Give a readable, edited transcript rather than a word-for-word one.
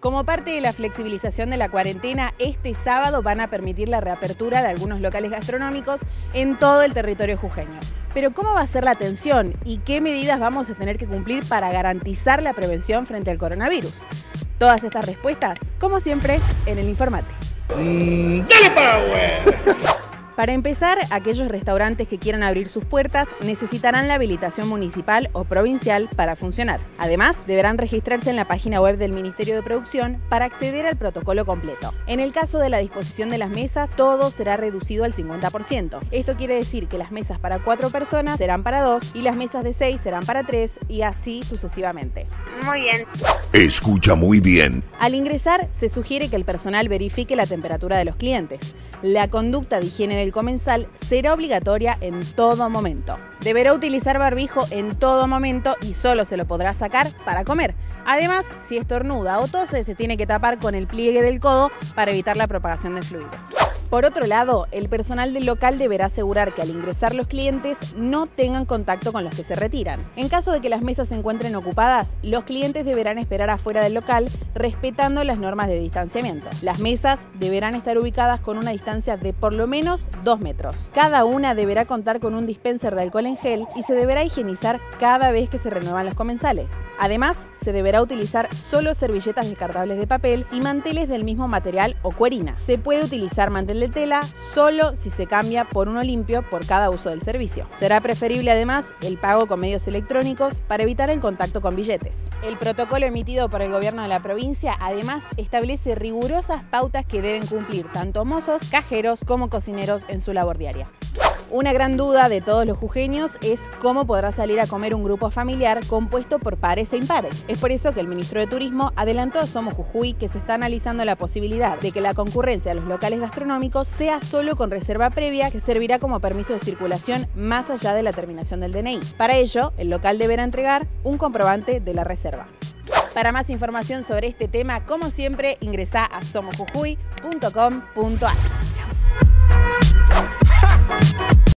Como parte de la flexibilización de la cuarentena, este sábado van a permitir la reapertura de algunos locales gastronómicos en todo el territorio jujeño. Pero ¿cómo va a ser la atención y qué medidas vamos a tener que cumplir para garantizar la prevención frente al coronavirus? Todas estas respuestas, como siempre, en el Informate. ¡Dale power! Para empezar, aquellos restaurantes que quieran abrir sus puertas necesitarán la habilitación municipal o provincial para funcionar. Además, deberán registrarse en la página web del Ministerio de Producción para acceder al protocolo completo. En el caso de la disposición de las mesas, todo será reducido al 50%. Esto quiere decir que las mesas para 4 personas serán para 2 y las mesas de 6 serán para 3 y así sucesivamente. Muy bien. Escucha muy bien. Al ingresar, se sugiere que el personal verifique la temperatura de los clientes. La conducta de higiene del comensal será obligatoria en todo momento. Deberá utilizar barbijo en todo momento y solo se lo podrá sacar para comer. Además, si estornuda o tose, se tiene que tapar con el pliegue del codo para evitar la propagación de fluidos. Por otro lado, el personal del local deberá asegurar que al ingresar los clientes no tengan contacto con los que se retiran. En caso de que las mesas se encuentren ocupadas, los clientes deberán esperar afuera del local respetando las normas de distanciamiento. Las mesas deberán estar ubicadas con una distancia de por lo menos 2 metros. Cada una deberá contar con un dispenser de alcohol en gel y se deberá higienizar cada vez que se renuevan los comensales. Además, se deberá utilizar solo servilletas descartables de papel y manteles del mismo material o cuerina. Se puede utilizar mantel de tela solo si se cambia por uno limpio por cada uso del servicio. Será preferible además el pago con medios electrónicos para evitar el contacto con billetes. El protocolo emitido por el gobierno de la provincia además establece rigurosas pautas que deben cumplir tanto mozos, cajeros como cocineros en su labor diaria. Una gran duda de todos los jujeños es cómo podrá salir a comer un grupo familiar compuesto por pares e impares. Es por eso que el ministro de Turismo adelantó a Somos Jujuy que se está analizando la posibilidad de que la concurrencia a los locales gastronómicos sea solo con reserva previa, que servirá como permiso de circulación más allá de la terminación del DNI. Para ello, el local deberá entregar un comprobante de la reserva. Para más información sobre este tema, como siempre, ingresá a somosjujuy.com.ar.